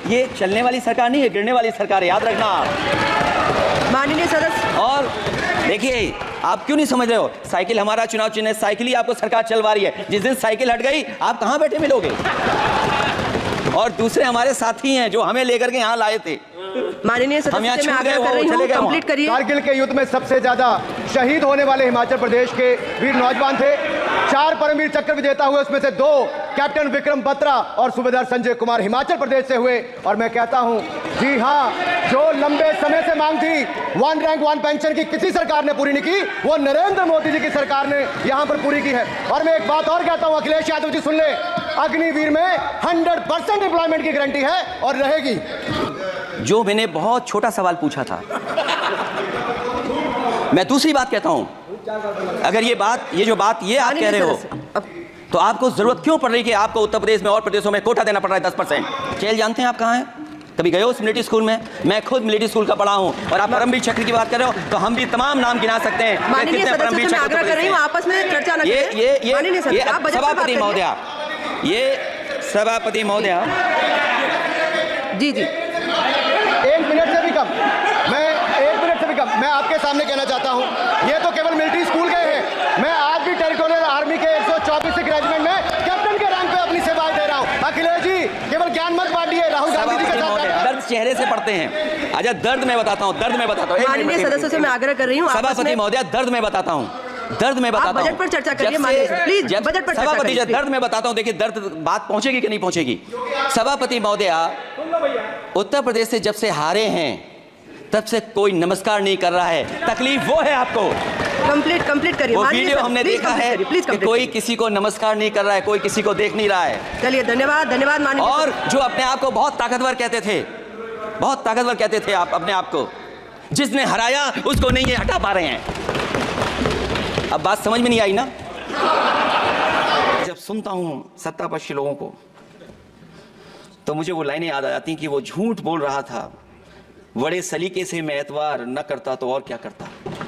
ये चलने वाली सरकार नहीं है, गिरने वाली सरकार है, याद रखना आप। माननीय सदस्य। और देखिए, आप क्यों नहीं समझ रहे हो, साइकिल हमारा चुनाव चिन्ह है, साइकिल ही आपको सरकार चलवा रही है। जिस दिन साइकिल हट गई, आप कहां बैठे मिलोगे? और दूसरे हमारे साथी हैं जो हमें लेकर के यहाँ लाए थे। माननीय सदस्य, मैं आग्रह कर रही हूं, कंप्लीट करिए। कारगिल के युद्ध में सबसे ज्यादा शहीद होने वाले हिमाचल प्रदेश के वीर नौजवान थे। 4 परमवीर चक्र विजेता हुए, उसमें से 2 कैप्टन विक्रम बत्रा और सूबेदार संजय कुमार हिमाचल प्रदेश से हुए। और मैं कहता हूं, जी हां, जो लंबे समय से मांग थी 1 रैंक 1 पेंशन की, किसी सरकार ने पूरी नहीं की, वो नरेंद्र मोदी जी की सरकार ने यहां पर पूरी की है। और मैं एक बात और कहता हूं, अखिलेश यादव जी सुन ले, अग्निवीर में 100% एम्प्लॉयमेंट की गारंटी है और रहेगी। जो मैंने बहुत छोटा सवाल पूछा था, मैं दूसरी बात कहता हूं, अगर ये जो बात आप कह रहे हो, तो आपको जरूरत क्यों पड़ रही है कि आपको उत्तर प्रदेश में और प्रदेशों में कोटा देना पड़ रहा है 10%? जेल जानते हैं आप कहाँ हैं? कभी गए हो उस मिलिट्री स्कूल में? मैं खुद मिलिट्री स्कूल का पढ़ा हूं। और आप परमवीर चक्र की बात कर रहे हो, तो हम भी तमाम नाम गिना सकते हैं। माननीय सदस्य, मैं आग्रह कर रही हूं, आपस में चर्चा न करें। ये सभापति महोदया, ये सभापति महोदया, जी 1 मिनट से भी कम, मैं आपके सामने कहना चाहता हूं, ये तो केवल मिलिट्री स्कूल गए हैं। मैं आज भी टेरिटोरियल आर्मी के 124 रेजिमेंट में कैप्टन के रैंक पे अपनी सेवाएं दे रहा हूं। अखिलेश जी, केवल ज्ञान मत बांटिए, राहुल गांधी जी के साथ दर्द चेहरे से पढ़ते हैं। अच्छा, दर्द मैं बताता हूं, माननीय सदस्यों से मैं आग्रह कर रही हूँ, सभापति महोदया, दर्द मैं बताता हूं, बजट पर चर्चा करिए। प्लीज बजट पर चर्चा करिए। दर्द मैं बताता हूं, देखिए दर्द बात पहुंचेगी कि नहीं पहुंचेगी। सभापति महोदया, उत्तर प्रदेश से जब से हारे हैं तब से कोई नमस्कार नहीं कर रहा है। तकलीफ वो है आपको। कंप्लीट करिए। वो वीडियो हमने देखा है कि कोई किसी को नमस्कार नहीं कर रहा है, कोई किसी को देख नहीं रहा है। चलिए, धन्यवाद माननीय। और जो अपने आप को बहुत ताकतवर कहते थे आप अपने आप को, जिसने हराया उसको नहीं ये हटा पा रहे हैं। अब बात समझ में नहीं आई ना? जब सुनता हूं सत्तापक्षी लोगों को, तो मुझे वो लाइनें याद आ जाती हैं कि वो झूठ बोल रहा था, बड़े सलीके से मैं एतवार न करता तो और क्या करता।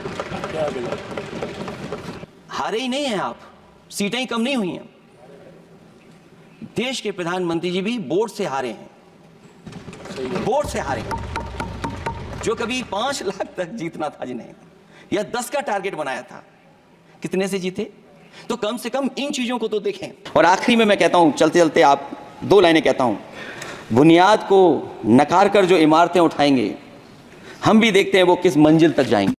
हारे ही नहीं हैं आप, सीटें ही कम नहीं हुई हैं। देश के प्रधानमंत्री जी भी वोट से हारे हैं, वोट से हारे हैं। जो कभी 5 लाख तक जीतना था जिन्हें, या 10 का टारगेट बनाया था, कितने से जीते? तो कम से कम इन चीजों को तो देखें। और आखिरी में मैं कहता हूं, चलते चलते आप 2 लाइनें कहता हूं, बुनियाद को नकार कर जो इमारतें उठाएंगे, हम भी देखते हैं वो किस मंजिल तक जाएंगे।